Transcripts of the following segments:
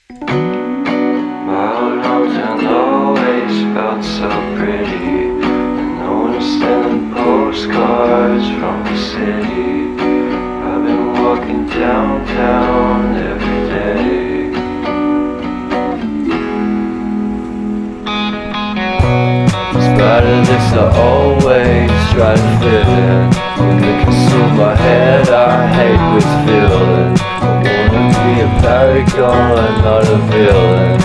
My old hometown always felt so pretty, and no one sending postcards from the city. I've been walking downtown every day. Spider this I always try to fit in. When they consume my head, I hate this feeling. I wanna be a paragon, not a villain.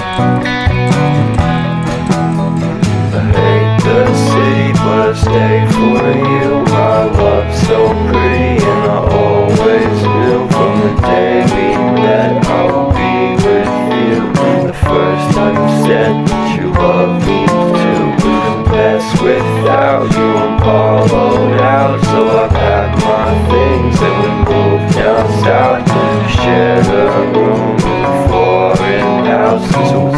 I hate the city, but I stay for you. My love's so pretty, and I always knew from the day we met I will be with you. The first time you said that you love me too, couldn't mess without you. I'm hollowed out, so I packed my things and we moved down south. We shared a room in a foreign house.